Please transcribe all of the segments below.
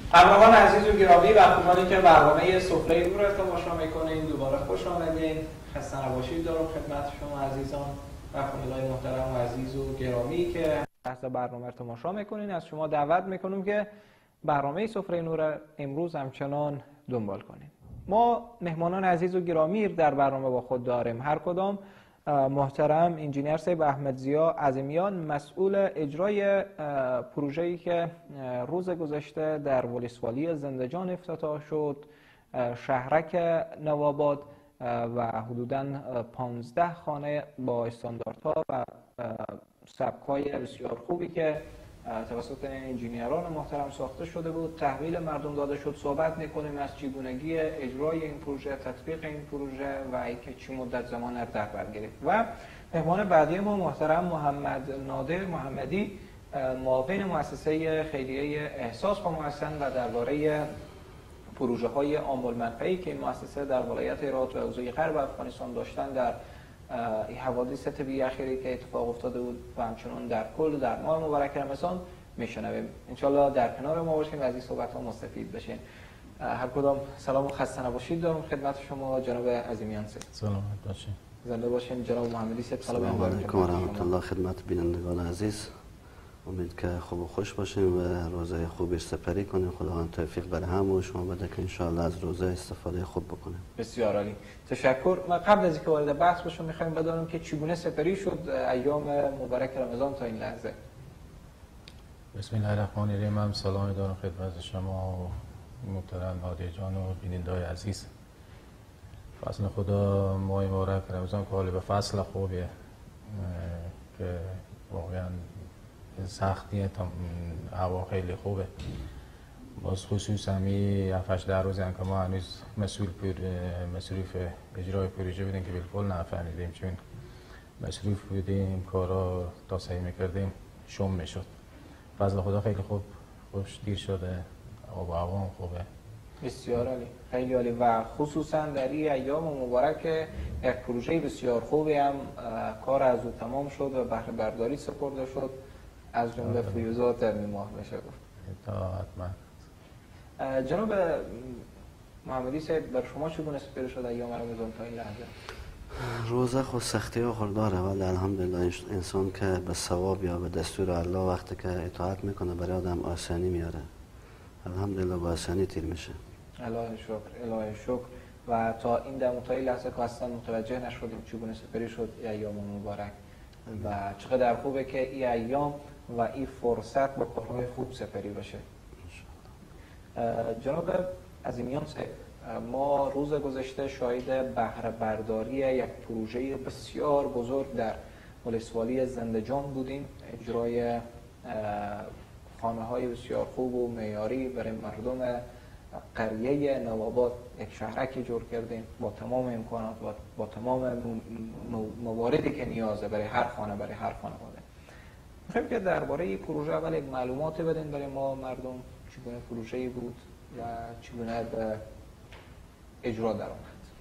همراهان عزیز و گرامی و خوبانی که برنامه سفره نور رو تماشا میکنین، دوباره خوش آمدین. خسته نباشید دارم خدمت شما عزیزان و فامیلای محترم و عزیز و گرامی که بحث برنامه رو تماشا میکنین. از شما دعوت میکنم که برنامه سفره نور امروز همچنان دنبال کنین. ما مهمانان عزیز و گرامی در برنامه با خود داریم. هر کدام محترم انجینیر صاحب احمدضیا عظیمیان مسئول اجرای پروژه‌ای که روز گذشته در ولسوالی زندجان افتتاح شد، شهرک نوآباد و حدوداً 15 خانه با استانداردها و سبک‌های بسیار خوبی که توسط انجینیران محترم ساخته شده بود تحویل مردم داده شد. صحبت میکنیم از چگونگی اجرای این پروژه، تطبیق این پروژه و اینکه چی مدت زمان در بر گرفت. و مهمان بعدی ما محترم محمد نادر محمدی، معاون مؤسسه خیریه احساس با ما هستند و درباره پروژه های عامل منفعی که این مؤسسه در ولایت هرات و حوزه غرب افغانستان داشتن در این حوادث طبیعی اخیری که اتفاق افتاده بود و همچنان در کل در ماه مبارک رمضان میشنویم. انشالله در کنار ما باشین و از این صحبت ها مستفید بشین. هر کدام سلام و خسته نباشید دارم خدمت شما جناب عظیمیان صاحب. سلامت باشین. زنده باشین. جناب محمدی صاحب سلام علیکم و رحمت الله. خدمت بینندگان عزیز، امید که خوب و خوش باشیم و روزه خوبی سپری کنیم. خداوند توفیق بر هم و شما بده که انشاءالله از روزه استفاده خوب بکنیم. بسیار عالی، تشکر. ما قبل از اینکه وارد بحث بشیم میخوایم بدونیم که چگونه سپری شد ایام مبارک رمضان تا این لحظه. بسم الله الرحمن الرحیم. من سلام دارم خدمت شما و محترم نادر جان و بینندگان عزیز. فصل خدا ماه مبارک رمضان که حالی به فصل خوبیه که واقعا سختیه، هوا خیلی خوبه. باز خصوص همی 7-8 روزی که ما هنوز مصروف اجرای پروژه بودیم که بالکل نفهمیدیم، چون مصروف بودیم کارا تا سعی میکردیم شم میشد. فضل خدا خیلی خوش دیر شده، آب و هوا هم خوبه. بسیار عالی، خیلی عالی. و خصوصا در این ایام مبارک یک پروژه بسیار خوبی هم کار از او تمام شد و بهره برداری سپرده شد، از جمله فیوزات ماه بشه گفت. حتما. جناب محمدی صاحب، بر شما چگونه سپری شد ایام رمضان تا این لحظه؟ روزه خود سختی ها خود داره، ولی الحمدلله انسان که به ثواب یا به دستور الله وقتی که اطاعت میکنه برای آدم آسانی میاره. الحمدلله با آسانی تیر میشه. الهی شکر، الهی شکر. و تا این دم تا این لحظه که اصلا متوجه نشدیم چگونه سپری شد ایام مبارک و چقدر خوبه که این ایام و این فرصت با کارهای خوب سپری بشه. جناب عظیمیان صاحب، ما روز گذشته شاهد بهره برداری یک پروژه بسیار بزرگ در ولسوالی زندجان بودیم. اجرای خانه های بسیار خوب و معیاری برای مردم قریه نوآباد یک شهرکی جور کردیم با تمام امکانات و با تمام مواردی که نیازه برای هر خانه، برای هر خانواده. می‌خوایم که درباره این پروژه اول یک معلومات بدین برای ما مردم، چگونه پروژه‌ای بود و چگونه به اجرا در آمد.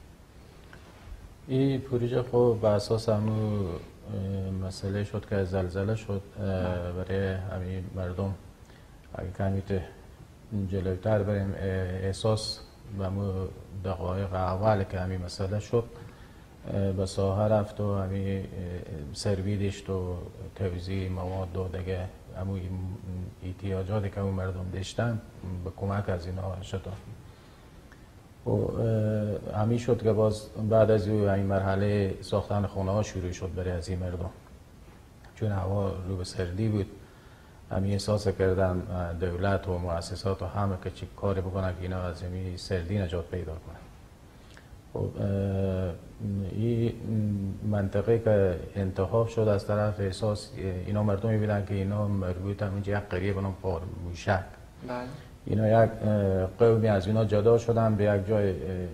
این پروژه خب به اساس همون مسئله شد که زلزله شد برای همین مردم. اگه کمیت جلوتر بریم احساس به همون دقایق اول که همین مسئله شد به ساحه رفت و همین سرویدش و توزیع مواد و دیگه همون احتیاجاتی که اون مردم داشتن به کمک از اینا شد. و همین شد که باز بعد از این مرحله ساختن خانه ها شروع شد برای از این مردم، چون هوا رو به سردی بود. همین احساس کردن دولت و مؤسسات و همه که چی کاری بکنن که اینا از این سردی نجات پیدا کنن. خب این منطقه که انتخاب شد از طرف احساس، اینا مردمی بودن که اینا مربوط هم اینجا یک قریه بنام پارموشک. اینا یک قومی از اینا جدا شدن به یک جای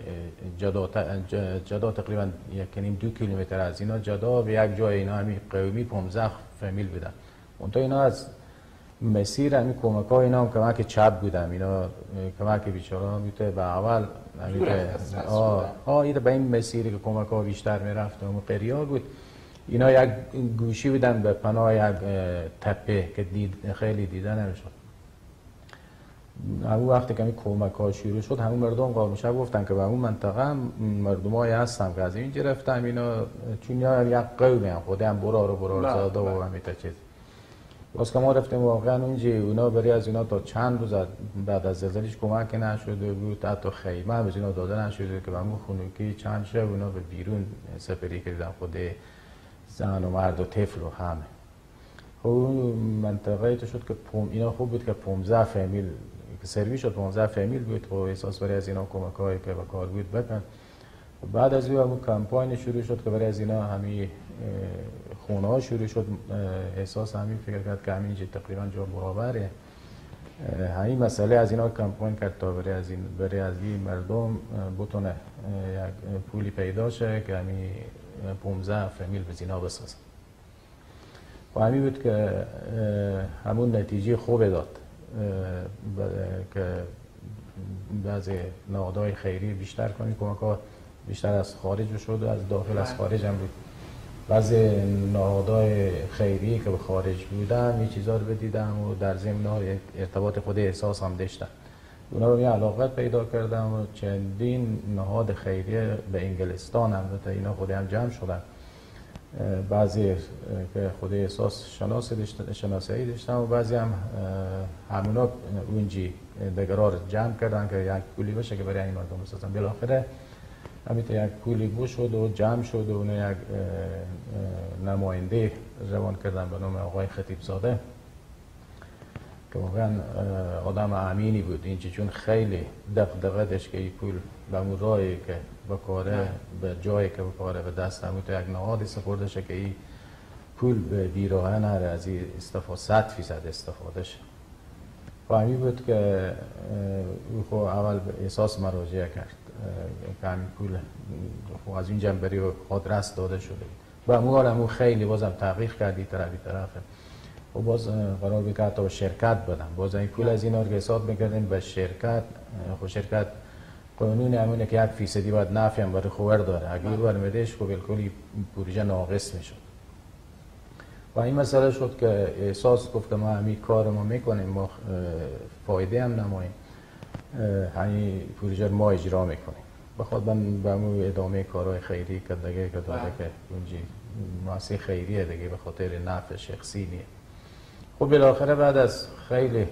جدا تقریبا 1.5-2 کیلومتر از اینا جدا به یک جای. اینا همین قومی 15 فامیل بودن. اونتا اینا از مسیر همین کمک ها اینا هم کمک چپ بودن. اینا کمک بیچاره بوده به اول اینا به این مسیری که کمک ها بیشتر میرفت و قریه بود. اینا یک گوشی بودن به پناه یک تپه که خیلی دیده نمیشد. همون وقتی که کمک ها شروع شد همون مردم قابلشه گفتن که به اون منطقه مردمایی هستن که از این گرفتم اینا، چون یک قومی هم خودی هم برار زاده و همیتا چیز. باز که ما رفتیم واقعا اونجا اونا برای از اینا تا چند روز بعد از زلزلهش کمک نشده بود، حتی خیمه هم از اینا داده نشده که به همون خونگی چند شب اونا به بیرون سپری کردن، خود زن و مرد و طفل و همه. خب اون منطقه تو شد که اینا خوب بود که 15 فامیل که سرویس شد، 15 فامیل بود و احساس برای از اینا کمک هایی که به کار بود بکن. بعد از اون کمپاین شروع شد که برای از اینا همین خونه ها شروع شد، احساس همین فکر کرد که همین تقریبا جا برابره، همین مسئله از اینا کمپاین کرد تا برای از این مردم بتونه یک پولی پیدا شه که همین 15 فامیل به اینا بسازن. و همین بود که همون نتیجه خوب داد که بعضی نهادهای خیری بیشتر کنی کمک ها بیشتر از خارج شد و از داخل از خارج هم بود. بعضی نهادهای خیری که به خارج بودن این چیزا رو بدیدم و در ضمن ارتباط خود احساس هم داشتن، اونا رو علاقت پیدا کردم و چندین نهاد خیریه به انگلستان هم اینا خود هم جمع شدن. بعضی که خود احساس شناسایی داشتن و بعضی هم همونا اونجی دگرار جمع کردن که یک پولی بشه که برای این مردم بسازن. بالاخره همینطور یک پولی بو شد و جمع شد و اونو یک نماینده روان کردن به نام آقای خطیب زاده که واقعا آدم امینی بود اینجا، چون خیلی دغدغه داشت که این پول به اون راهی که بکاره به جایی که بکاره به دست همون تو یک نهادی سپرده شه که این پول به بیراه نره، از این استفاده 100% استفاده شه. و همین بود که او اول به احساس مراجعه کرد که همین پول از این جنبری و آدرس داده شده و همون خیلی بازم تحقیق کردی طرفه و باز قرار بود که حتی به شرکت بدم، باز این پول از اینا رو حساب میکردیم به شرکت. خب شرکت قانون همونه که 1% باید نفع هم برای خور داره، اگه برمیدهش خب بالکل پروژه ناقص میشد. و این مسئله شد که احساس گفت ما همین کار ما میکنیم، ما فایده هم نماییم، همین پروژه ما اجرا میکنیم. بخواد من به همون ادامه کارهای خیری که دیگه که داره که اونجی مؤسسه خیریه دیگه به خاطر نفع شخصی نیه. خب بالاخره بعد از خیلی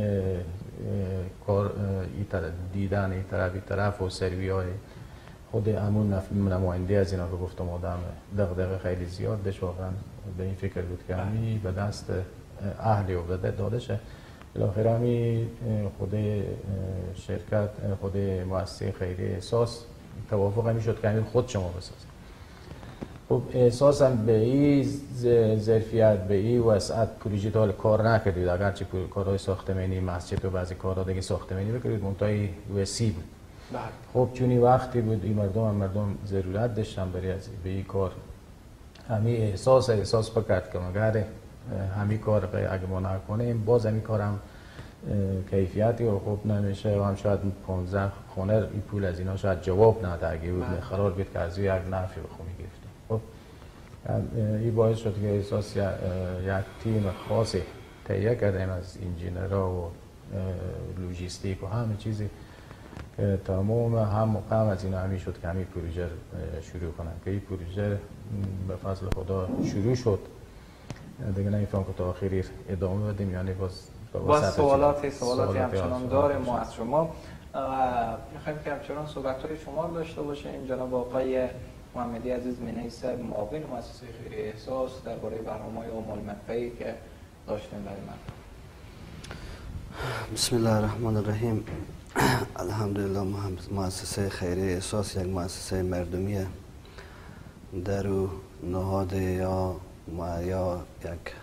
کار دیدن این طرف و سروی های خود همون نماینده از اینا رو گفتم آدم دغدغه خیلی زیاد داشت، واقعا به این فکر بود که همین به دست اهلی و بده داده شه. بالاخره همین خود شرکت خود مؤسسه خیری احساس توافق همین شد که همین خود شما بسازید. خب احساسم به این ظرفیت به این وسعت پروژه تا کار نکردید، اگرچه کارهای ساختمانی مسجد و بعضی کارها دیگه ساختمانی بکردید منتهای وسیع بود. خب چونی وقتی بود این مردم ضرورت داشتن برای به این کار، همین احساس بکرد که مگر همین کار اگه ما نکنیم باز همین کارم کیفیتی و خوب نمیشه و هم شاید 15 خونه این پول از اینا شاید جواب نده اگه بود قرار بود که از یک نفعی بخوام گرفتیم. خب این باعث شد که احساس یک تیم خاصی تهیه کردیم از انجینرها و لوجیستیک و همه چیزی که تمام هم از اینا همین شد که همین پروژه شروع کنن که این پروژه به فضل خدا شروع شد دیگه. نمیفهم که تا آخری ادامه بدیم یعنی باز سوالاتی همچنان داره ما از شما میخوایم که همچنان صحبت‌های شما رو داشته باشیم. جناب آقای محمدی عزیز منیس معاون مؤسسه خیریه احساس درباره برنامه‌های عمومی منفعی که داشتیم برای من. بسم الله الرحمن الرحیم. الحمدلله مؤسسه خیریه احساس یک مؤسسه مردمیه، در او نهاد یا یک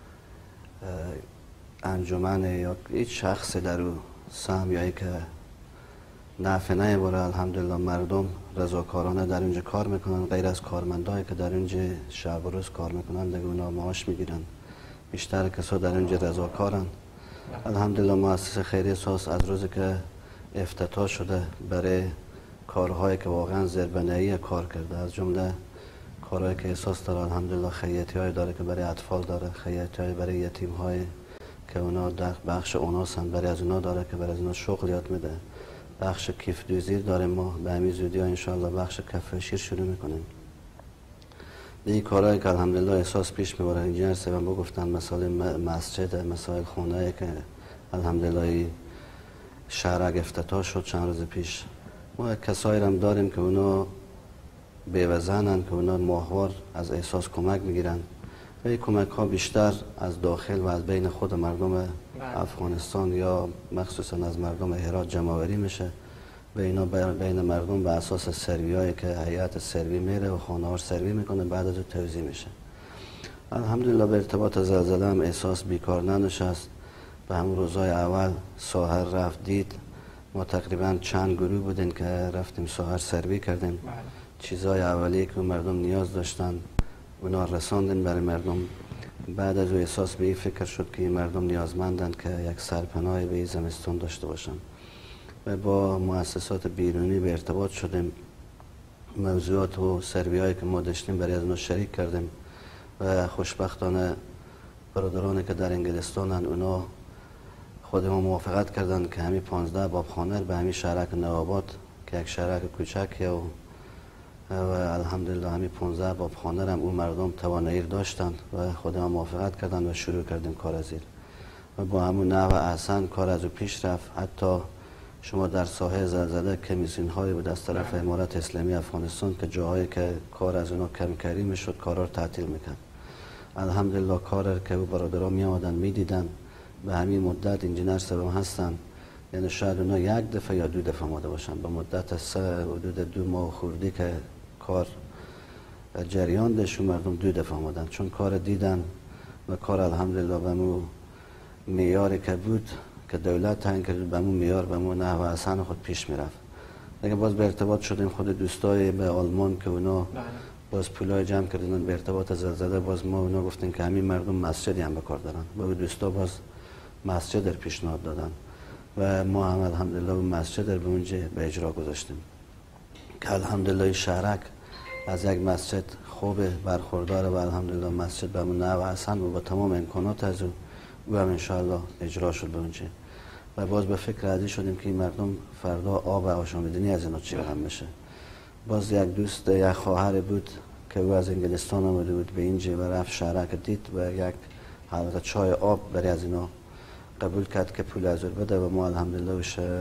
انجمن یا هیچ شخص در او سهم یا که نفع نمیبره. الحمدلله مردم رضاکارانه در اینجا کار میکنن، غیر از کارمندایی که در اینجا شب و روز کار میکنن دیگه اونا معاش میگیرن، بیشتر کسا در اینجا رضاکارن. الحمدلله مؤسسه خیریه احساس از روزی که افتتاح شده برای کارهایی که واقعا زیربنایی کار کرده، از جمله کارهایی که احساس داره الحمدلله خیاطی های داره که برای اطفال داره، خیاطی های برای یتیم های که اونا در بخش اوناسن، برای از اونا داره که برای از اونا شغل یاد میده. بخش کیف دوزیر داریم، ما به همین زودی ها انشاءالله بخش کف شیر شروع میکنیم. این کارهایی که الحمدلله احساس پیش میبره. انجینر سیوان بگفتن مسائل مسجد، مسائل خونه که الحمدلله شهرک افتتاح شد چند روز پیش. ما کسایی هم داریم که اونا بیوزنن، که اونا ماهوار از احساس کمک میگیرن و این کمک ها بیشتر از داخل و از بین خود مردم افغانستان یا مخصوصا از مردم هرات جمع‌آوری میشه. به اینا بین مردم به اساس سروی هایی که هیئت سروی میره و خانه‌ها سروی میکنه، بعد از اون توزیع میشه. الحمدلله به ارتباط زلزله هم احساس بیکار ننشست. به همون روزهای اول ساحر رفت دید. ما تقریبا چند گروه بودیم که رفتیم ساحر سروی کردیم. چیزهای اولیه که مردم نیاز داشتن اونا رساندیم برای مردم. بعد از او احساس به این فکر شد که این مردم نیازمندن که یک سرپناه به این زمستان داشته باشن و با مؤسسات بیرونی به ارتباط شدیم. موضوعات و سروی هایی که ما داشتیم برای از اونا شریک کردیم و خوشبختانه برادرانی که در انگلستانن اونا خودمون موافقت کردن که همین 15 بابخانه به همین شهرک نوآباد که یک شهرک کوچکیه و الحمدلله همین 15 بابخانه هم اون مردم توانایی داشتن و خودمون موافقت کردن و شروع کردیم کار از این و با همون نحو احسن کار از او پیش رفت. حتی شما در ساحه زلزله کمیسیون هایی بود از طرف امارت اسلامی افغانستان که جاهایی که کار از اونا کمکاری میشد کارا رو تعطیل میکرد. الحمدلله کار که او برادرها می آمدن میدیدن. به همین مدت انجینر سبم هستن، یعنی شاید اونا یک دفعه یا 2 دفعه آمده باشن. به مدت حدود 2 ماه خوردی که کار جریان داشت مردم 2 دفعه آمدن، چون کار دیدن و کار الحمدلله به مو معیاری که بود که دولت تعیین کرد به مو معیار به مو نحو احسن خود پیش میرفت. دیگه باز به ارتباط شدیم خود دوستای به آلمان که اونا باز پولای جمع کردن به ارتباط زلزله. باز ما اونا گفتیم که همین مردم مسجدی هم به کار دارن، با دوستا باز مسجد در پیشنهاد دادن و ما هم الحمدلله اون مسجد در به اونجا به اجرا گذاشتیم که الحمدلله شهرک از یک مسجد خوب برخورداره و الحمدلله مسجد به اون نحو احسن و با تمام امکانات از او هم انشاءالله اجرا شد به اونجا. و باز به فکر عادی شدیم که این مردم فردا آب و آشامیدنی از اینا چی هم میشه. باز یک دوست یک خواهر بود که او از انگلستان آمده بود به اینجا و رفت شهرک دید و یک حلقه چای آب برای از اینا قبول کرد که پول از بده و ما الحمدلله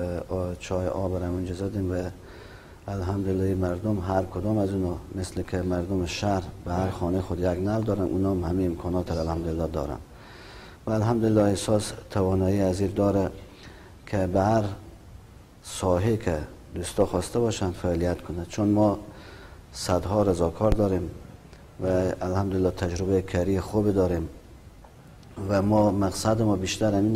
چای آب را اونجا زدیم و الحمدلله مردم هر کدام از اونا مثل که مردم شهر به هر خانه خود یک نل دارن، اونا هم همه امکانات الحمدلله دارن و الحمدلله احساس توانایی از این داره که به هر ساحه که دوستا خواسته باشن فعالیت کنه. چون ما صدها رضاکار داریم و الحمدلله تجربه کاری خوب داریم و ما مقصد ما بیشتر همینه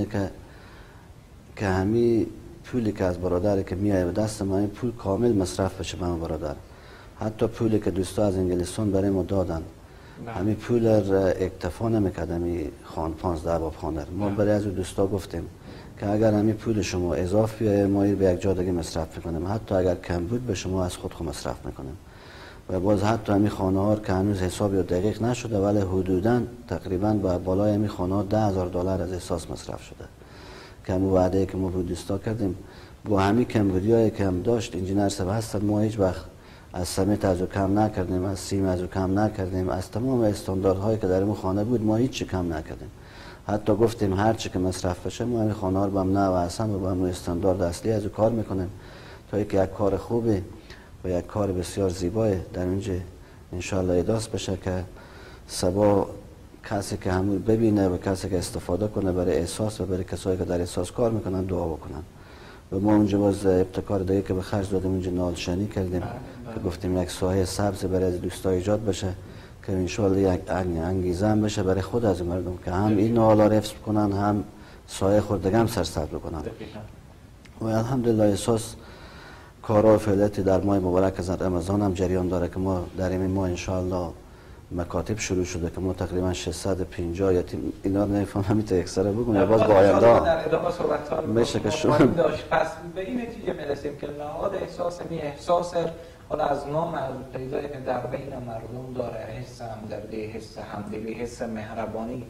که همین پولی که از برادر که میایه به دست ما این پول کامل مصرف بشه به ما برادر. حتی پولی که دوستا از انگلستان برای ما دادن همین پول اکتفا نمیکرد همین 15 بابخانه. ما برای از دوستا گفتیم که اگر همین پول شما اضافی ما به یک جا دیگه مصرف میکنیم، حتی اگر کم بود به شما از خود مصرف میکنیم. و باز حتی همین خانه ها که هنوز حسابی دقیق نشده ولی حدوداً تقریباً با بالای همین خانه ها $10,000 از احساس مصرف شده که همون وعده که ما دوستا کردیم با همین کمبودی هایی که هم داشت انجینر سب هستن. ما هیچ وقت از سمت از او کم نکردیم، از سیم از او کم نکردیم، از تمام استانداردهایی که در این خانه بود ما هیچ کم نکردیم. حتی گفتیم هر چی که مصرف بشه ما همین خانه ها رو با هم نو احسن و با هم استاندارد اصلی از او کار میکنیم تا اینکه یک کار خوبی و یک کار بسیار زیبای در اونجا انشاءالله اداس بشه که سبا کسی که همون ببینه و کسی که استفاده کنه برای احساس و برای کسایی که در احساس کار میکنن دعا بکنن. و ما اونجا باز ابتکار دیگه که به خرج دادیم اونجا نالشنی کردیم که گفتیم یک ساحه سبز برای دوستا ایجاد بشه که انشاءالله یک انگیزه هم بشه برای خود از مردم که هم این نالا حفظ کنن هم سایه خود دیگه هم سرسبز بکنن. و الحمدلله احساس کارا و فعالیتی در ماه مبارک از رمضان هم جریان داره که ما در این ماه انشاءالله مکاتب شروع شده که ما تقریبا 650 یا اینا نمیفهم همینطور اکثره بگم یا باز با آینده در ادامه صحبت‌ها میشه که شما داشت. پس به این نتیجه میرسیم که نهاد احساس حالا از نام پیدایی که در بین مردم داره، حس همدردی، حس همدلی، حس مهربانی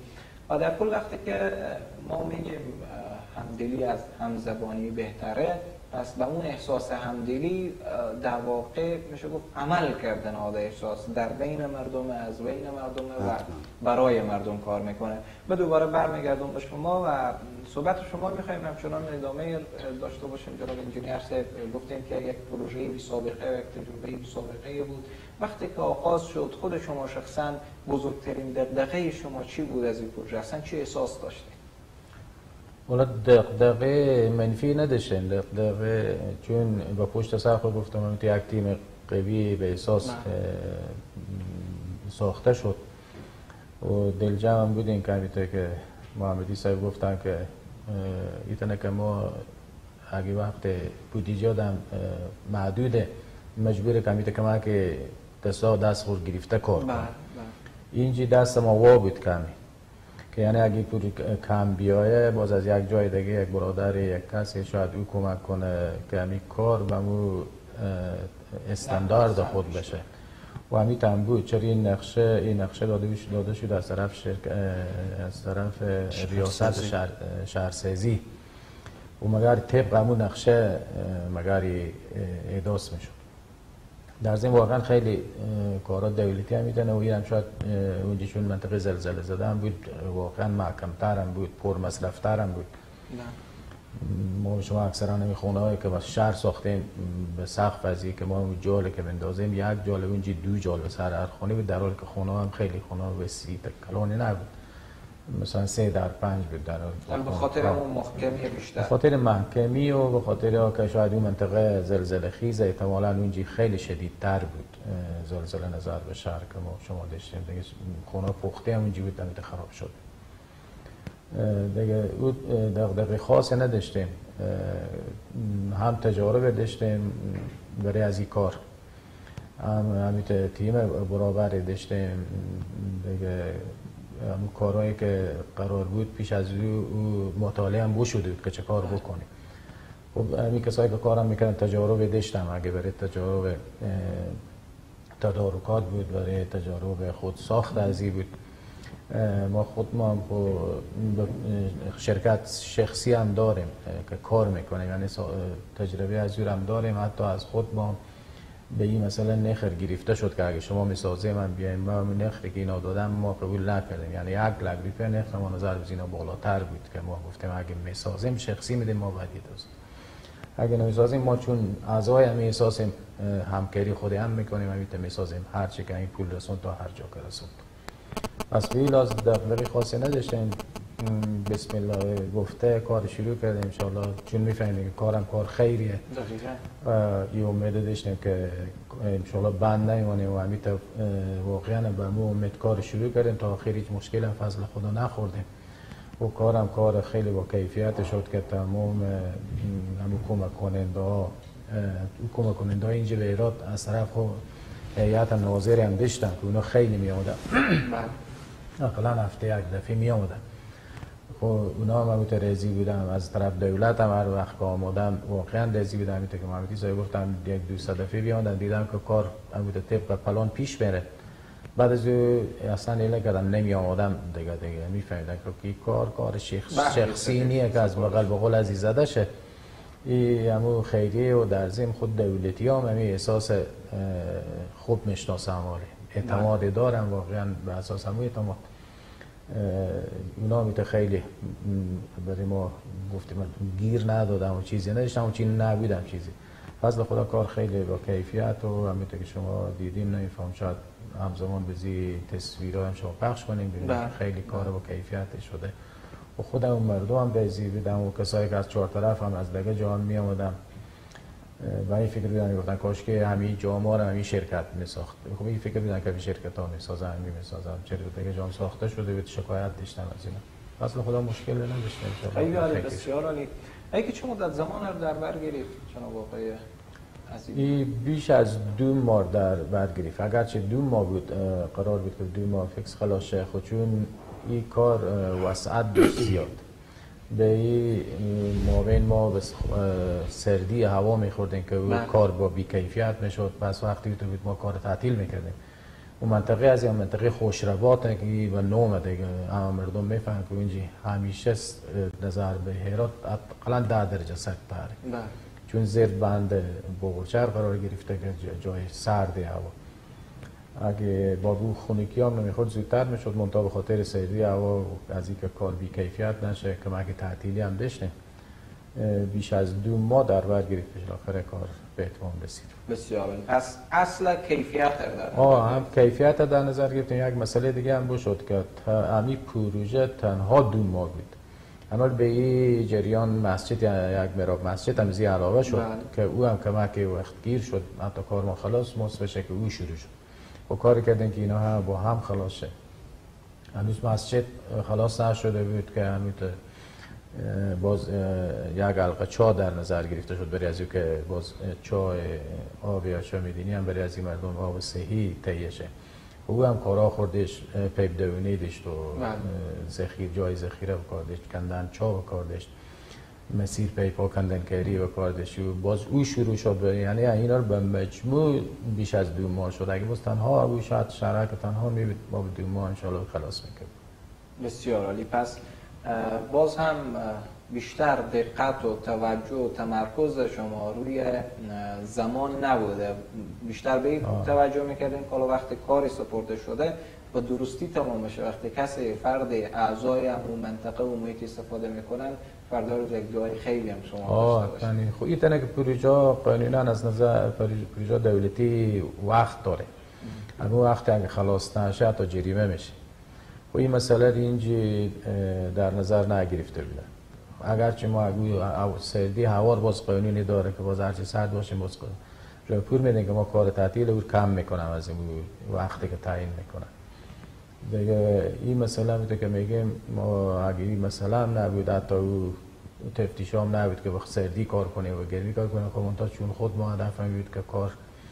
و در کل وقتی که ما میگیم همدلی از همزبانی بهتره، پس به اون احساس همدلی در واقع میشه گفت عمل کردن آده احساس در بین مردم، از بین مردم و برای مردم کار میکنه. و دوباره برمیگردم به شما و صحبت شما میخوایم همچنان ادامه داشته باشیم. جناب انجینیر صاحب گفتیم که یک پروژه بی سابقه و یک تجربه بی سابقه بود. وقتی که آغاز شد خود شما شخصا بزرگترین دغدغه شما چی بود از این پروژه؟ اصلا چی احساس داشتید؟ والا دغدغه منفی نداشتن، دغدغه چون با پشت سر خود گفتم من یک تیم قوی به احساس ساخته شد و دلجمع هم بودیم که همینطور که محمدی صاحب گفتن که ایتونه که ما اگه وقت بودجه دم محدوده مجبور کمیته که ما که دست خود گرفته کار کنم. اینجی دست ما وا بود کمی که یعنی اگه پول کم بیایه باز از یک جای دیگه یک برادر یک کسی شاید او کمک کنه که همین کار به مو استاندارد خود بشه و همین هم بود. چرا این نقشه داده شد از طرف ریاست شهرسازی و مگر طبق همون نقشه مگر احداث میشد. در ضمن واقعا خیلی کارات دولتی هم میدونه و اینم شاید اونجا چون منطقه زلزله زده هم بود واقعا محکم‌تر هم بود، پر مصرف‌تر هم بود. ما شما اکثرا همین خونه‌هایی که با شهر ساختیم به سقف ازی که ما اون جاله که بندازیم یک جاله اونجا دو جاله سر هر خونه بود، در حالی که خونه‌ها هم خیلی خونه‌ها وسیع کلانی نبود، مثلا 3 در 5 بود. در حال به خاطر اون محکمی بیشتر، به خاطر محکمی و به خاطر که شاید اون منطقه زلزله خیز احتمالاً اونجا خیلی شدیدتر بود زلزله نظر به شهر که ما شما داشتیم دیگه. خونه پخته هم اونجا بود دمیده خراب شد دیگه. دغدغه خاصی نداشتیم، هم تجارب داشتیم برای از این کار، همین تیم برابری داشتیم دیگه. همون کارهایی که قرار بود پیش از او مطالعه هم بشده بود که چه کار بکنیم. خب همین کسایی که کارم میکردن تجارب داشتم، اگه برای تجارب تدارکات بود، برای تجارب خود ساخت ازی بود. ما هم شرکت شخصی هم داریم که کار میکنیم، یعنی تجربه از هم داریم. حتی از خود ما به این مثلا نخر گرفته شد که اگه شما میسازه من بیایم ما نخری که اینا دادم ما قبول نکردیم، یعنی 1 لک روپیه نخر ما نظر از اینا بالاتر بود که ما گفتیم اگه میسازیم شخصی میدیم ما باید دوست، اگه نمیسازیم ما چون اعضای هم احساس همکاری خود هم میکنیم همین میسازیم هر چی که این پول رسون تا هر جا که رسون. پس خیلی از دغدغه خاصی نداشتیم. بسم الله گفته کار شروع کردیم ان شاء الله، چون میفهمیم که کارم کار خیریه و یه امید داشتیم که ان شاء الله بند نمیمونیم و همین واقعا به مو امید کار شروع کردیم تا آخر هیچ مشکل هم فضل خدا نخوردیم و کارم کار خیلی با کیفیت شد که تمام همون کمک کننده اینجا به ایراد از طرف هیئت ناظر هم داشتن که اونا خیلی می آمدن اقلا هفته یک دفعه می آمدن. خب اونا هم همونطور راضی بودم، از طرف دولت هم هر وقت که آمدم واقعا راضی بودم. همونطور که محمدی صاحب گفتم 100-200 دفعه بیامدن دیدم که کار همونطور طبق پلان پیش بره. بعد از اصلا ایله کردم نمی آمدم دیگه میفهمیدن که کار شخصی نیه که از بغل بقول عزیز زده شه، این همون خیریه و در ضمن خود دولتی هم همین احساس خوب میشناسم، اعتماد دارم واقعا به اساس همون اعتماد. اونا میته خیلی برای ما گفتیم گیر ندادم و چیزی نداشتم و چیزی نبودم چیزی. فضل خدا کار خیلی با کیفیت و همینطور که شما دیدیم نمیفهم شاید همزمان بزی تصویرها هم شما پخش کنیم ببینید خیلی کار با کیفیت شده و خودم و مردم هم بزی بودم و کسایی که از 4 طرف هم از دیگه جهان می آمدم و این فکر بودن گفتن کاش که همین جام رو همین شرکت میساخت. خب این فکر بودن که شرکت ها میسازن همین میسازن، چرا دیگه جام ساخته شده بود شکایت داشتن از اینا. اصلا خدا مشکل نداشتیم. خیلی عالی، بسیار عالی. اگه چه مدت زمان رو در بر گرفت جناب آقای عزیز؟ بیش از 2 ماه در بر گرفت، اگرچه 2 ماه بود قرار بود که 2 ماه فکس خلاص شه، خود چون این کار وسعت داشت زیاد به این مابین ما به سردی هوا میخوردیم که کار با بیکیفیت میشد، بس وقتی تو بود ما کار تعطیل میکردیم اون منطقه از این منطقه خوشرباط و نوم دیگه اما مردم میفهمن که اینجا همیشه نظر به هرات اقلا 10 درجه سردتره چون زیر بند بغلچر قرار گرفته که جای سرد هوا. اگه با بو خونگی هم نمیخورد زودتر میشد، منتها به خاطر سردی هوا از اینکه کار بی کیفیت نشه که اگه تعطیلی هم داشتیم بیش از 2 ماه در بر گرفت بالاخره کار به اتمام رسید. بسیار عالی. پس اصل کیفیت در هم کیفیت در نظر گرفتیم. یک مسئله دیگه هم بود شد که امی پروژه تنها 2 ماه بود، اما به این جریان مسجد یک مراب مسجد هم زی علاوه شد که او هم کمک وقت گیر شد، حتی کار ما خلاص موس بشه که او شروع شد و کاری کردن که اینا هم با هم خلاص شد. هنوز مسجد خلاص نشده بود که همین باز یک حلقه چای در نظر گرفته شد برای از که باز چای آب یا چای میدینی هم برای از مردم آب صحی تهیه شه. او هم کارا خوردش، پیپ دوونی داشت و جای ذخیره بکار داشت، کندن چا بکار داشت، مسیر پیپا کندن کاری بکار داشت و باز او شروع شد. یعنی اینا رو به مجموع بیش از 2 ماه شد. اگه باز تنها او شاید شرک تنها میبود با 2 ماه انشالله خلاص میکرد. بسیار عالی. پس باز هم بیشتر دقت و توجه و تمرکز شما روی زمان نبوده، بیشتر به این توجه میکردین که وقتی کاری سپرده شده و درستی تمام بشه، وقتی کسی فرد اعضای اون منطقه و محیط استفاده میکنن فردا روز یک جای خیلی هم شما داشته باشید. خب این تنه که پروژه قانونا از نظر پروژه دولتی وقت داره، اما وقتی اگه خلاص نشه تا جریمه میشه. و این مسئله اینجا در نظر نگرفته بوده. اگرچه ما سردی هوا باز قانونی داره که باز هرچی سرد باشیم باز جای پور میدن که ما کار تعطیل رو کم میکنم از این وقتی که تعیین میکنم دیگه. این مسئله بوده که میگیم ما اگه این مسئله هم نبود، حتی او تفتیش هم نبود که وقت سردی کار کنه و گرمی کار کنه، خب منتها چون خود ما هدف هم بود که کار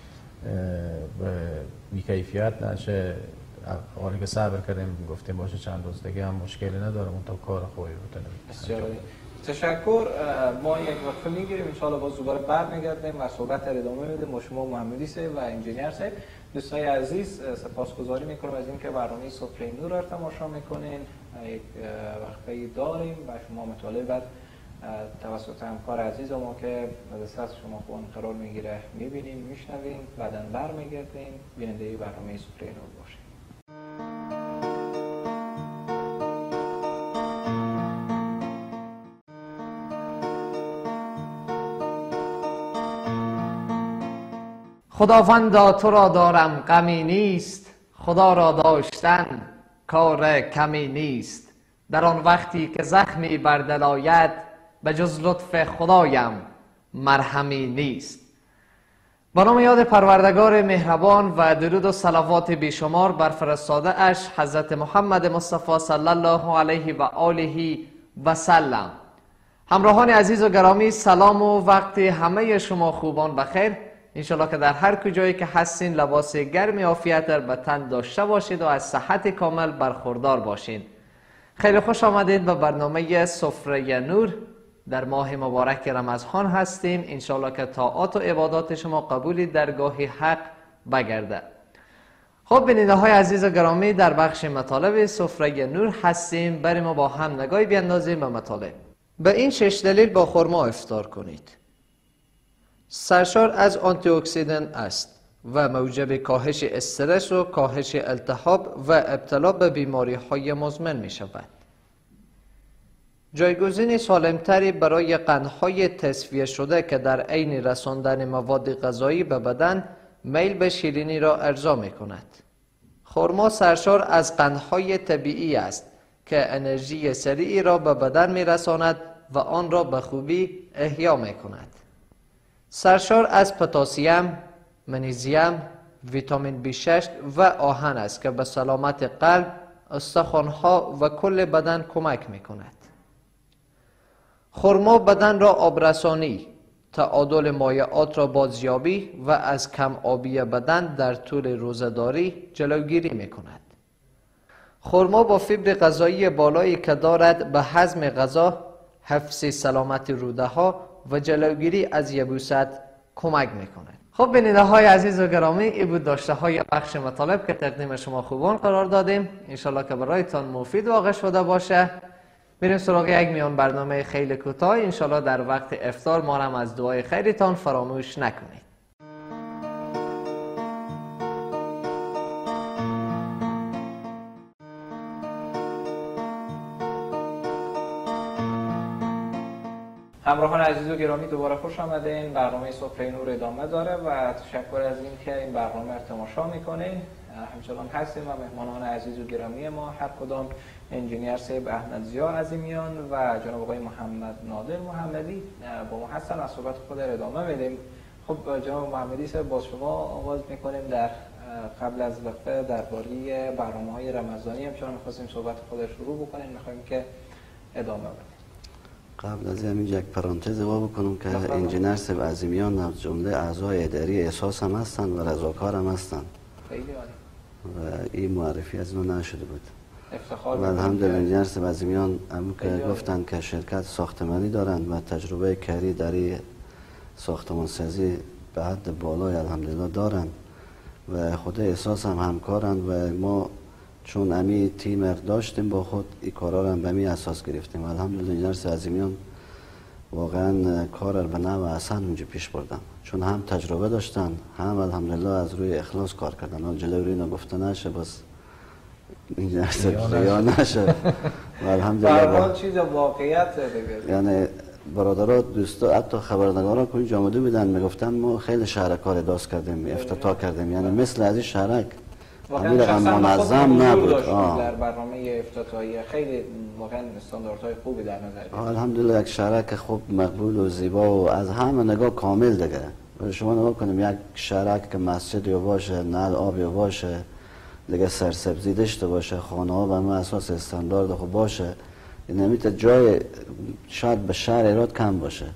بی کیفیت نشه، حالی که صبر کردیم گفتیم باشه چند روز دیگه هم مشکلی نداره، منتها کار خوبی بتونه. بسیار عالی. تشکر. ما یک وقفه میگیریم، ان شاءالله باز دوباره برمیگردیم و صحبت رو ادامه میدیم با شما محمدی صاحب و انجینیر صاحب. دوستای عزیز سپاسگزاری میکنم از اینکه برنامه سفره نور رو تماشا میکنین. یک وقفه داریم و شما مطالب بعد توسط همکار عزیز ما که دست شما خوان قرار میگیره میبینیم میشنویم، بعداً برمیگردیم بیننده برنامه سفره نور باشیم. خداوندا تو را دارم غمی نیست، خدا را داشتن کار کمی نیست. در آن وقتی که زخمی بر دل آید، به جز لطف خدایم مرهمی نیست. به نام یاد پروردگار مهربان و درود و صلوات بیشمار بر فرستاده اش حضرت محمد مصطفی صلی الله علیه و آله و سلم. همراهان عزیز و گرامی، سلام و وقت همه شما خوبان بخیر. انشالله که در هر کجایی که هستین لباس گرم عافیت در به تن داشته باشید و از صحت کامل برخوردار باشین. خیلی خوش آمدید به برنامه سفره نور. در ماه مبارک رمضان هستیم، انشالله که طاعات و عبادات شما قبول درگاه حق بگرده. خب بیننده های عزیز و گرامی، در بخش مطالب سفره نور هستیم. بریم ما با هم نگاهی بیندازیم به مطالب. به این 6 دلیل با خرما افطار کنید. سرشار از آنتی اکسیدن است و موجب کاهش استرس و کاهش التهاب و ابتلا به بیماری های مزمن می شود. جایگزین سالمتری برای قندهای تصفیه شده که در عین رساندن مواد غذایی به بدن میل به شیرینی را ارضا می کند. خرما سرشار از قندهای طبیعی است که انرژی سریعی را به بدن می رساند و آن را به خوبی احیا می کند. سرشار از پتاسیم، منیزیم، ویتامین B6 و آهن است که به سلامت قلب، استخوان‌ها و کل بدن کمک می کند. خرما بدن را آبرسانی، تعادل مایعات را بازیابی و از کم آبی بدن در طول روزه‌داری جلوگیری می کند. خرما با فیبر غذایی بالایی که دارد به هضم غذا، حفظ سلامت روده ها و جلوگیری از یبوست کمک می کند. خب بیننده های عزیز و گرامی، این بود داشته های بخش مطالب که تقدیم شما خوبان قرار دادیم. انشالله که برایتان مفید واقع شده باشه. بریم سراغ یک میان برنامه خیلی کوتاه. انشالله در وقت افطار ما هم از دعای خیرتان فراموش نکنید. همراهان عزیز و گرامی، دوباره خوش آمدین. برنامه سفره نور ادامه داره و تشکر از این که این برنامه رو تماشا میکنین. همچنان هستیم و مهمانان عزیز و گرامی ما هر کدام انجینیر صاحب احمد ضیا عظیمیان و جناب آقای محمد نادر محمدی با ما هستن. از صحبت خود را ادامه میدیم. خب جناب محمدی صاحب، با شما آغاز میکنیم. در قبل از وقفه درباره برنامه‌های رمضانی همچنان می‌خواستیم صحبت خود را شروع بکنیم. می‌خوایم که ادامه بدیم. قبل از این یک پرانتز وا بکنم که انجینیر صاحب عظیمیان از جمله اعضای اداری احساس هم هستن و رضاکار هم هستن. خیلی عالی. و این معرفی از اون نشده بود. افتخار. و الحمدلله انجینیر صاحب عظیمیان هم که گفتن که شرکت ساختمانی دارند و تجربه کاری در ساختمان سازی به حد بالای الحمدلله دارند و خود احساس هم همکارند و ما چون امی تیم داشتیم با خود این کارا رو هم به می اساس گرفتیم و الحمدلله انجینیر صاحب عظیمیان واقعا کار رو به نوع احسن اونجا پیش بردن، چون هم تجربه داشتن هم الحمدلله از روی اخلاص کار کردن. حالا جلوی اینو گفته نشه بس انجینیر صاحب ریا نشه و الحمدلله برای چیز واقعیت دیگه. یعنی برادرها دوستا حتی خبرنگارا که اینجا آمده بودن میگفتن ما خیلی شهرکار داست کردیم، افتتاح کردیم، یعنی مثل از این شهرک واقعا شخصا منظم نبود. در برنامه افتتاحیه خیلی واقعا استانداردهای خوبی در نظر گرفت. الحمدلله یک شهرک خوب مقبول و زیبا و از همه نگاه کامل دیگه. شما نگاه کنیم یک شهرک که مسجدی باشه، نل آبی باشه، دیگه سرسبزی داشته باشه، خانه ها به اساس استاندارد خوب باشه، نمیته جای شاید به شهر ایراد کم باشه.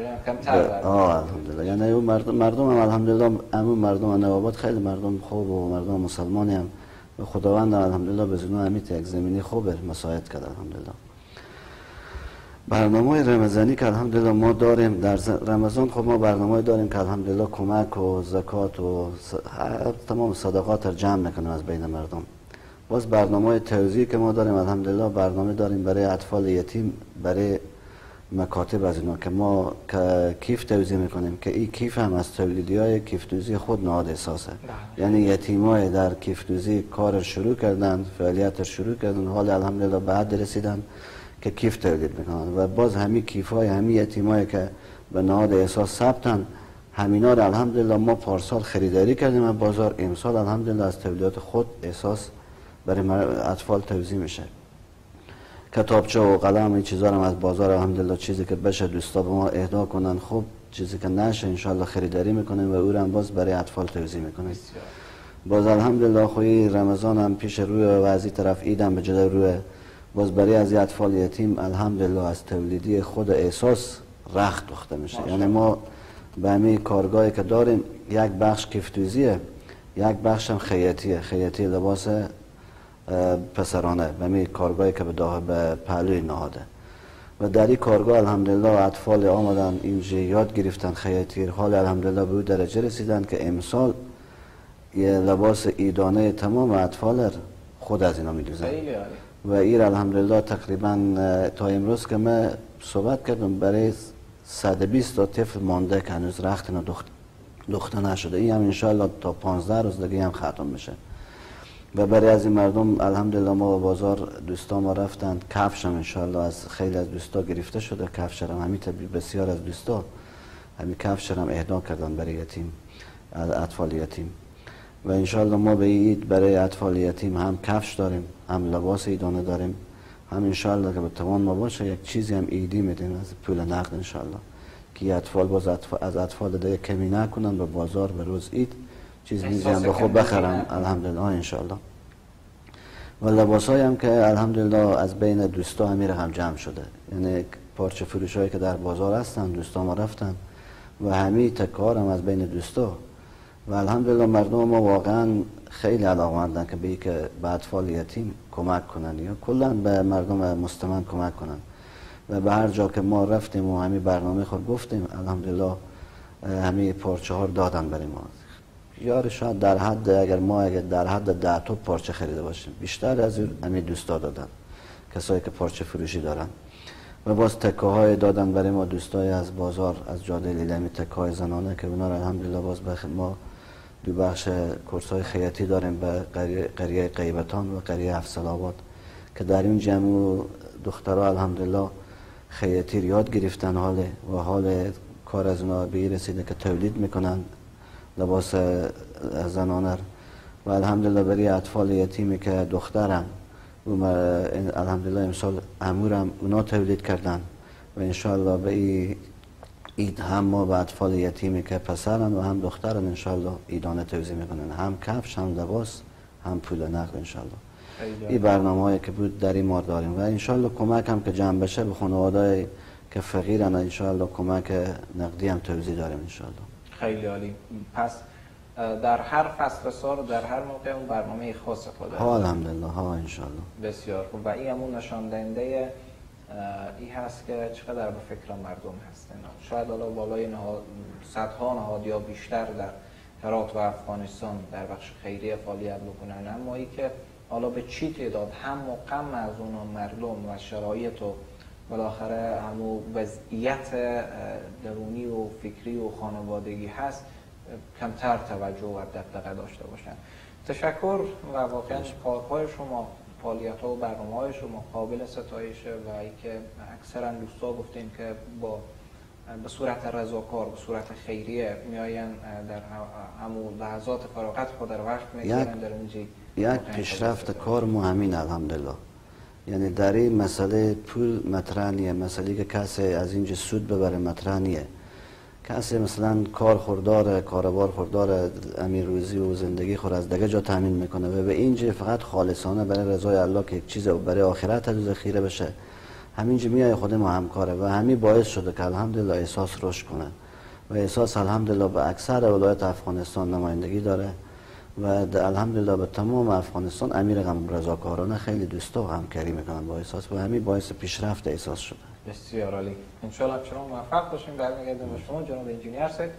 الحمدلله. یعنی اون مردم هم الحمدلله همون مردم نواباد خیلی مردم خوب و مردم مسلمانی هم و خداوند الحمدلله به زنو همیت یک زمینی خوب مساعد کرد الحمدلله. برنامه رمضانی که الحمدلله ما داریم در رمضان، خب ما برنامه داریم که الحمدلله کمک و زکات و تمام صدقات رو جمع میکنیم از بین مردم. باز برنامه توزیع که ما داریم الحمدلله برنامه داریم برای اطفال یتیم، برای مکاتب از اینا که ما کیف توزیع میکنیم که این کیف هم از تولیدی های کیف دوزی خود نهاد احساسه. یعنی یتیمای در کیف دوزی کار شروع کردن، فعالیت شروع کردن، حال الحمدلله به حد رسیدن که کیف تولید میکنن و باز همین کیف های همین یتیمای که به نهاد احساس ثبتن، همینا رو الحمدلله ما پارسال خریداری کردیم و بازار امسال الحمدلله از تولیدات خود احساس برای اطفال توزیع میشه. کتابچه و قلم این چیزا هم از بازار الحمدلله چیزی که بشه دوستا به ما اهدا کنن، خوب چیزی که نشه انشالله خریداری میکنیم و او رو هم باز برای اطفال توزیع میکنیم. باز الحمدلله خوی رمضان هم پیش روی و از این طرف عید هم به جلو روی، باز برای از اطفال یتیم الحمدلله از تولیدی خود احساس رخت دوخته میشه. یعنی ما به همین کارگاهی که داریم یک بخش کیفتوزیه، یک بخش هم خیاطی لباس پسرانه، به همین کارگاهی که به پهلوی نهاده و در این کارگاه الحمدلله اطفال آمدن اینجا یاد گرفتن خیاطی، حال الحمدلله به درجه رسیدن که امسال یه لباس عیدانه تمام اطفال خود از اینا میدوزن و این الحمدلله تقریبا تا امروز که من صحبت کردم برای 120 تا طفل مانده که هنوز رخت اینا دخته نشده. این هم انشاءالله تا 15 روز دیگه هم ختم میشه و برای از این مردم الحمدلله ما به بازار دوستا ما رفتند، کفش هم انشاءالله از خیلی از دوستا گرفته شده، کفش هم همین بسیار از دوستا همین کفش هم اهدا کردن برای یتیم، اطفال یتیم و انشاءالله ما به عید برای اطفال یتیم هم کفش داریم، هم لباس عیدانه داریم، هم انشاءالله که به توان ما باشه یک چیزی هم عیدی میدیم از پول نقد انشاءالله که اطفال باز از اطفال دیگه کمی نکنن به بازار به روز عید چیز میزیم به خود بخرم الحمدلله انشاءالله. و لباس هم که الحمدلله از بین دوستا همین هم جمع شده، یعنی پارچه فروش هایی که در بازار هستن دوستا ما رفتن و همین تکار هم از بین دوستا و الحمدلله مردم ما واقعا خیلی علاقمندن که به اطفال یتیم کمک کنن یا کلا به مردم مستمند کمک کنن و به هر جا که ما رفتیم و همین برنامه خود گفتیم الحمدلله همه پارچه ها رو دادن برای ما. یار شاید در حد اگر در حد 10 تا پارچه خریده باشیم، بیشتر از همه دوستا دادن، کسایی که پارچه فروشی دارن. و باز تکه های دادن برای ما دوستای از بازار، از جاده لیلمی، تکه های زنانه که اونا رو الحمدلله باز ما دو بخش کورس های خیاطی داریم به قریه غیبتان و قریه افضل آباد که در این جمع دخترها الحمدلله خیاطی یاد گرفتن حال کار از اونا به این رسیده که تولید میکنن لباس زنانه و الحمدلله برای اطفال یتیمی که دخترن و الحمدلله امسال امورم اونا تولید کردن و انشاءالله به اید هم ما به اطفال یتیمی که پسرن و هم دخترن انشاءالله ایدانه توزیع میکنن، هم کفش، هم لباس، هم پول نقد انشاءالله. این برنامه هایی که بود در این ماه داریم و انشاءالله کمک هم که جمع بشه به خانواده که فقیرن انشاءالله کمک نقدی هم توزیع داریم انشاءالله. خیلی عالی. پس در هر فصل سال در هر موقع اون برنامه خاص خود ها الحمدلله ها انشاءالله. بسیار خوب. و این همون نشان دهنده این هست که چقدر به فکر مردم هستن. شاید حالا بالای صدها نهاد یا بیشتر در هرات و افغانستان در بخش خیریه فعالیت بکنن، اما ای که حالا به چی تعداد هم و غم از اون مردم و شرایط و بالاخره همون وضعیت درونی و فکری و خانوادگی هست کمتر توجه و دقت داشته باشن. تشکر و واقعا کارهای شما، فعالیت‌ها و برنامه‌های شما قابل ستایشه و اینکه اکثرا دوستا گفتین که به صورت رضاکار، به صورت خیریه میاین در همون لحظات فراغت خود در وقت میگیرن در اینجا. یک پیشرفت کار ما همین الحمدلله، یعنی در این مسئله پول مطرح نیه، مسئله که کسی از اینجا سود ببره مطرح نیه. کسی مثلا کار خوردار، کاروبار خوردار، امیر روزی و زندگی خور از دیگه جا تامین میکنه و به اینجا فقط خالصانه برای رضای الله که یک چیز برای آخرت ذخیره بشه، همینجا میای خود ما همکاره و همین باعث شده که الحمدلله احساس رشد کنه و احساس الحمدلله به اکثر ولایت افغانستان نمایندگی داره و الحمدلله به تمام افغانستان امیر غم رضاکارانه خیلی دوستا همکاری میکنن با احساس و همین باعث پیشرفت احساس شده. بسیار عالی. انشالله شما موفق باشین. برمیگردیم به شما جناب انجینیر سید.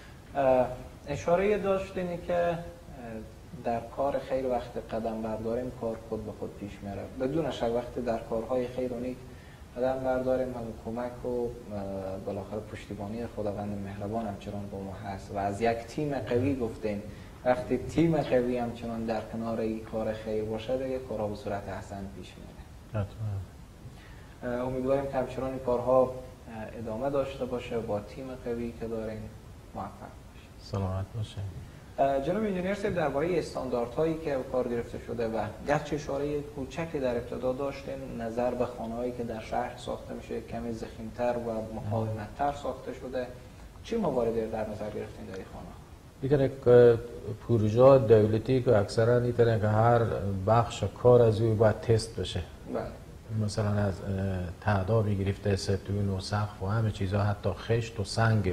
اشاره داشتینی که در کار خیر وقت قدم برداریم کار خود به خود پیش میره. بدون شک وقتی در کارهای خیر و نیک قدم برداریم هم کمک و بالاخره پشتیبانی خداوند مهربان همچنان با ما هست و از یک تیم قوی گفتین وقتی تیم قوی همچنان در کنار این کار خیر باشه دیگه کارها به صورت حسن پیش میره. امیدواریم که همچنان این کارها ادامه داشته باشه با تیم قوی که داریم. موفق باشید. سلامت باشه. جناب انجینیر صاحب درباره استانداردهایی که کار گرفته شده و گرچه اشاره کوچکی در ابتدا داشتیم نظر به خانه‌هایی که در شهر ساخته میشه کمی ضخیم‌تر و مقاومت‌تر ساخته شده، چه مواردی در نظر گرفتین در این خانه‌ها؟ دیگه پروژه دولتی که اکثرا اینطوره که هر بخش کار از او باید تست بشه. بله. مثلا از تعداد گرفته ستون و سقف و همه چیزها حتی خشت و سنگ.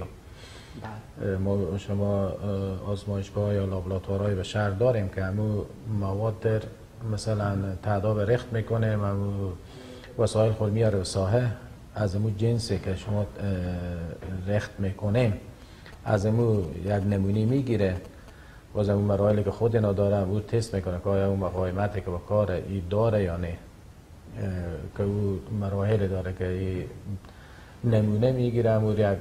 ما شما آزمایشگاه یا لابراتوارهای به شهر داریم که همو مواد در مثلا تعداد رخت میکنه و وسایل خود میاره به ساحه از همو جنسی که شما رخت میکنیم از همو یک نمونی میگیره و از همو مراحلی که خود اینا دارم او تست میکنه که آیا اون مقاومتی که با کار ای داره یا نه، که او مراحل داره که ای نمونه میگیرم و یک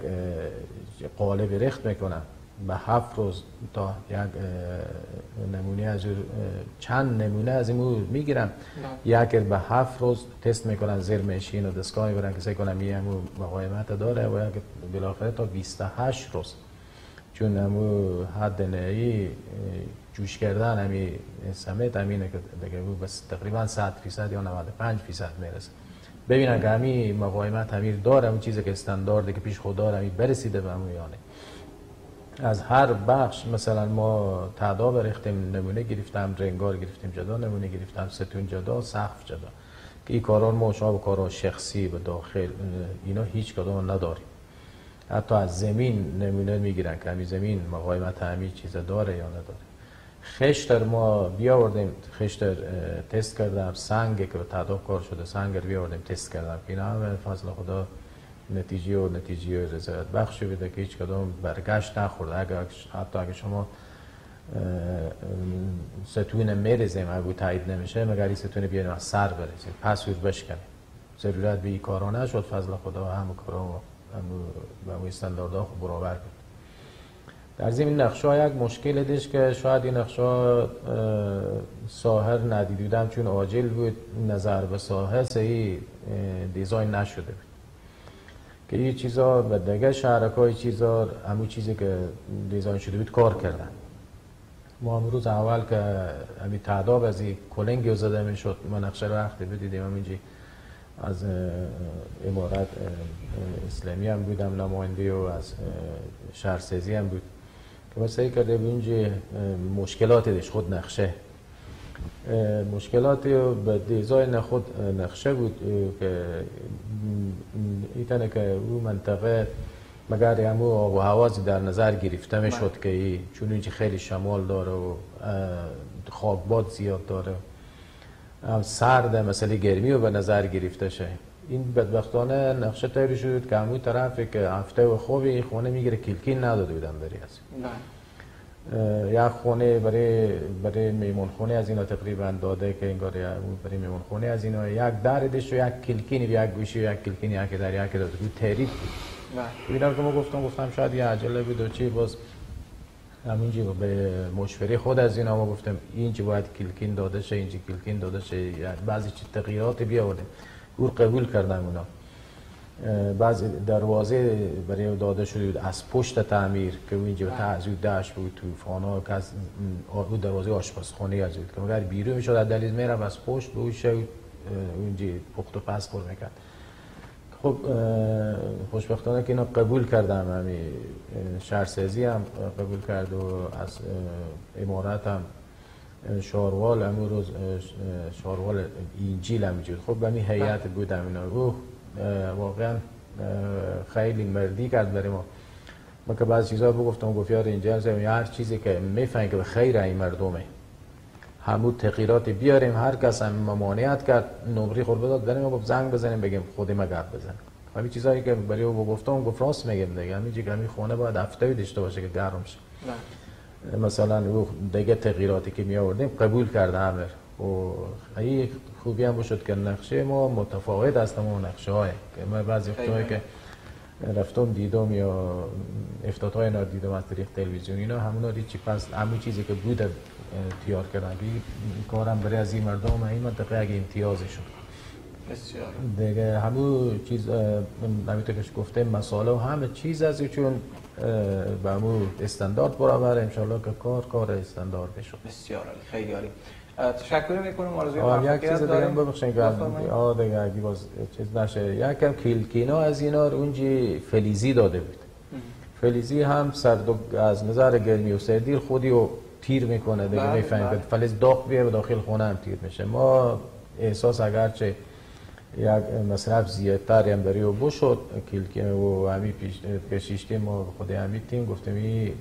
قالب رخت میکنم به 7 روز تا یک نمونه از چند نمونه از این میگیرم یک به 7 روز تست میکنن زیر ماشین و دستگاه میبرن که سعی کنم یه همو مقاومت داره و یک بالاخره تا 28 روز چون همو حد نهایی جوش کردن همی سمت همینه که دیگه بس تقریبا 100% یا 95% میرسه. ببینن که همی مقاومت همین داره همون چیزی که استاندارده که پیش خود داره همی برسیده به همون یانه. از هر بخش مثلا ما تعداد ریختیم نمونه گرفتم، رنگار گرفتیم جدا، نمونه گرفتم ستون جدا، سقف جدا که این کاران ما شما کارا شخصی به داخل اینا هیچ کدوم نداریم. حتی از زمین نمونه میگیرن که همین زمین مقاومت همین چیز داره یا نداره. خشتر ما بیاوردیم، خشتر تست کردم، سنگ که به تعداد کار شده سنگ رو بیاوردیم تست کردم که اینا همه فضل خدا نتیجه رضایت بخشی بده که هیچ کدام برگشت نخورده. حتی اگه شما ستون میرزیم اگه تایید نمیشه مگر این ستون بیاین از سر برسید پس ویر بشکنیم. ضرورت به این کارا نشد، فضل خدا و همه کارا به همون استانداردها خب برابر بود. در ضمن نقشه یک مشکل دیش که شاید این نقشه ساحر ندیدم چون عاجل بود، نظر به ساحر صحیح دیزاین نشده بود که این چیزا به دیگه شهرکای چیزا همون چیزی که دیزاین شده بود کار کردن. ما امروز اول که همین تعداد از این کلنگی زده می شد ما نقشه رو وقتی بدیدیم همینجی از امارت اسلامی هم بودم نماینده و از شهرسازی هم بود که ما سعی کرده اینجا مشکلاتی داشت. خود نقشه مشکلاتی به دیزاین خود نقشه بود که ایتنه که او منطقه مگر همو آب و هوازی در نظر گرفته می شد که چون اینجا خیلی شمال داره و خاکباد زیاد داره، هم سرد مسئله گرمی رو به نظر گرفته شه. این بدبختانه نقشه تایید شد که همون طرفی که هفته و خوبی خونه میگیره کلکین نداده بودم داری از یک خونه برای میمون خونه از اینا تقریبا داده که انگار برای میمون خونه از اینا یک دردش و یک کلکینی یک گوشی و یک کلکینی یک در یک داده بود تحریک بود. اینا که ما گفتم شاید یه عجله بود و چی باز همینجی به مشوره خود از اینا ما گفتم اینجا باید کلکین داده شه، اینجا کلکین داده شه، یعنی بعضی چی تغییرات بیاوردیم او قبول کردن اونا. بعضی دروازه برای داده شده از پشت تعمیر که اینجا تعزیز داشت بود طوفانا که از او دروازه آشپزخانه از بود که مگر بیرون میشد از دلیل میرم از پشت به اون شد اونجا پخت و پس پر میکرد. خب خوشبختانه که اینا قبول کردم، همین شهرسازی هم قبول کرد و از امارت هم شاروال همون روز شاروال اینجیل هم میجود. خب به می هیئت بودم اینا او واقعا خیلی مردی کرد برای ما. ما که بعض چیزا بگفتم گفت یار اینجا هر چیزی که میفهمیم که به خیر این مردمه همون تغییرات بیاریم. هر کس هم ممانعت کرد نمره خود بداد بریم گفت زنگ بزنیم بگیم خودی ما گپ بزنیم. همین چیزایی که برای او گفتم گفت راست میگم دیگه همینجوری که همین خونه باید هفته داشته باشه که گرم شه. مثلا او دیگه تغییراتی که می آوردیم قبول کرده همه. و این خوبی هم شد که نقشه ما متفاوت است با نقشه های که ما بعضی وقتایی که رفتم دیدم یا افتادهای اینا دیدم از طریق تلویزیون اینا همونا دید چی پس همون چیزی که بود تیار کردن این کارم برای از این مردم این منطقه اگه امتیازی شد بسیار دیگه همون چیز نمیتونه که گفته مسائل و همه چیز از چون به همون استاندارد برابر انشالله که کار استاندارد بشه. بسیار عالی، خیلی عالی. تشکر میکنم. آرزوی موفقیت یک چیز دیگه هم ببخشید که دیگه اگه باز چیز نشه یکم کلکینا از اینا اونجی فلزی داده بود. فلزی هم سرد از نظر گرمی و سردی خودی رو تیر میکنه دیگه میفهمید که فلز داغ بیه و داخل خونه هم تیر میشه. ما احساس اگرچه یک مصرف زیادتر هم برای او بشد کلکینا و همین پیشیشتی ما خود همین تیم گفتیم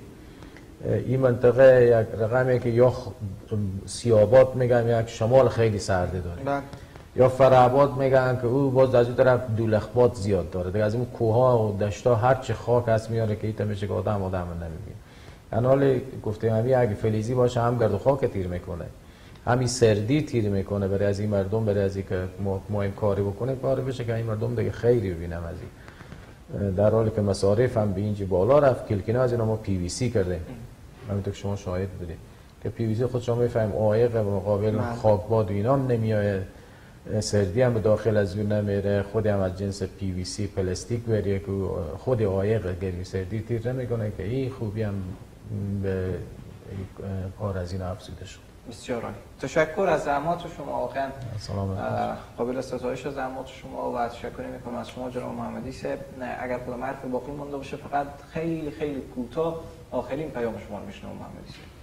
این منطقه یک رقمی که یا سیابات میگن یک شمال خیلی سرده داره یا فرعباد میگن که او باز از اون طرف دولخبات زیاد داره دیگه از این کوها و دشتا هر چه خاک هست میاره که ایتا میشه که آدم نمیبینه. یعنی حالا گفتیم همین اگه فلزی باشه هم گرد و خاک تیر میکنه همین سردی تیر میکنه برای از این مردم برای از این که ما این کاری بکنیم کاری بشه که این مردم دیگه خیلی ببینم از این در حالی که مصارف هم به اینجا بالا رفت. کلکینا از اینا ما پی وی سی کردیم همینطور که شما شاهد بودید که پی وی سی خود شما میفهمیم عایق مقابل خاکباد و اینا نمیاد سردی هم به داخل از اون نمیره خودی هم از جنس پی وی سی پلاستیک بریه که خود عایق گرمی سردی تیر نمیکنه که این خوبی هم به کار از این افزوده شد. بسیار عالی. تشکر از زحمات شما واقعا قابل ستایش از زحمات شما و تشکر میکنم از شما جناب محمدی صاحب. اگر خودم حرف باقی مونده باشه فقط خیلی کوتاه آخرین پیام شما رو میشنوم محمدی صاحب.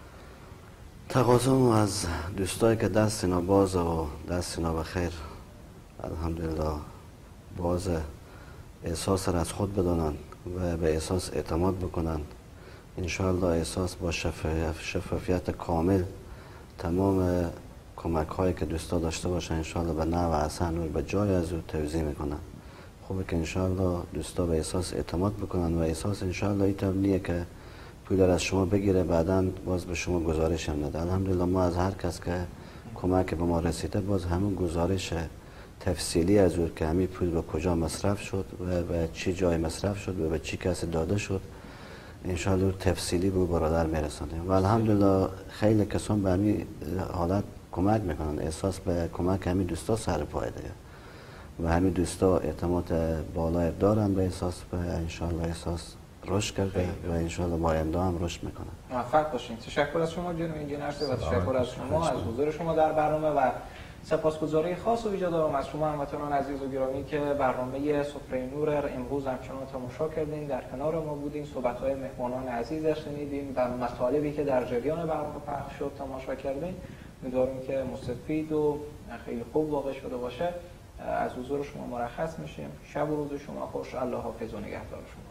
تقاضام از دوستایی که دست اینا باز و دست اینا بخیر الحمدلله باز احساس را از خود بدانند و به احساس اعتماد بکنند. انشاءالله احساس با شفافیت کامل تمام کمک هایی که دوستا داشته باشن انشاءالله به نوع احسن و به جای از او توزیع میکنن. خوبه که انشالله دوستا به احساس اعتماد بکنن و احساس انشالله این نیه که پول از شما بگیره بعدا باز به شما گزارش هم نده. الحمدلله ما از هر کس که کمک به ما رسیده باز همون گزارش تفصیلی از او که همین پول به کجا مصرف شد و به چی جای مصرف شد و به چی کسی داده شد انشالله تفصیلی به برادر میرسانیم و الحمدلله خیلی کسان به همین حالت کمک میکنن. احساس به کمک همین دوستا سر پای دیگه و همین دوستا اعتماد بالای دارن به احساس و انشالله احساس رشد کرده و انشالله با آینده هم رشد میکنه. موفق باشین. تشکر از شما جناب انجینر و تشکر از شما از حضور شما در برنامه و سپاسگزاری خاص و ویژه دارم از شما هموطنان عزیز و گرامی که برنامه سفره نور امروز همچنان تماشا کردین، در کنار ما بودین، صحبت‌های مهمانان عزیز شنیدین و مطالبی که در جریان برنامه پخش شد تماشا کردین. امیدواریم که مستفید و خیلی خوب واقع شده باشه. از حضور شما مرخص میشیم. شب و روز شما خوش. الله حافظ و نگهدار شما.